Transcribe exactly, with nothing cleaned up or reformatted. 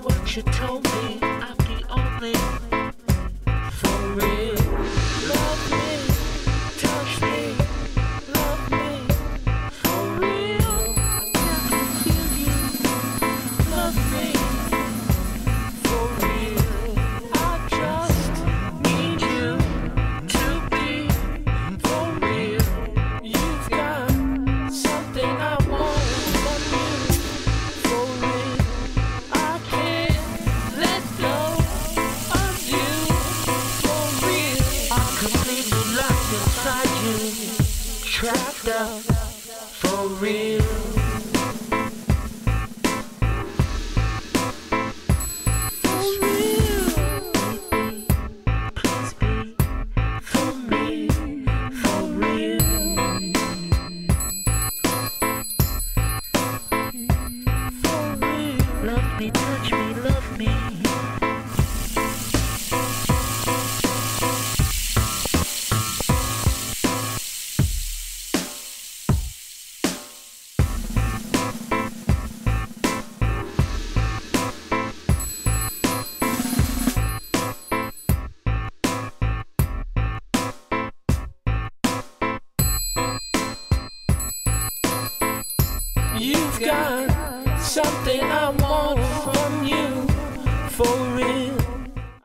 what you told me. I'm the only for real. Love me, touch me, love me for real. I can feel you. Love me for real. I just need you to be for real. You've got something I want from you for real. I can't let go of you for real. I'm completely locked inside you, trapped up for real. Love me, touch me, love me. You've got something